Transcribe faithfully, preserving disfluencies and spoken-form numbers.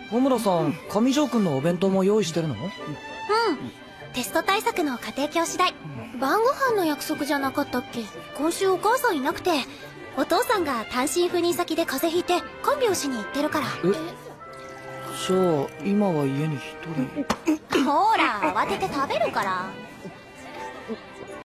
小村さん、上条くんのお弁当も用意してるの？うん。 テスト対策の家庭教師代。晩ご飯の約束じゃなかったっけ？今週お母さんいなくて、お父さんが単身赴任先で風邪ひいて看病しに行ってるから。 え？じゃあ、今は家に一人。 ほら、慌てて食べるから。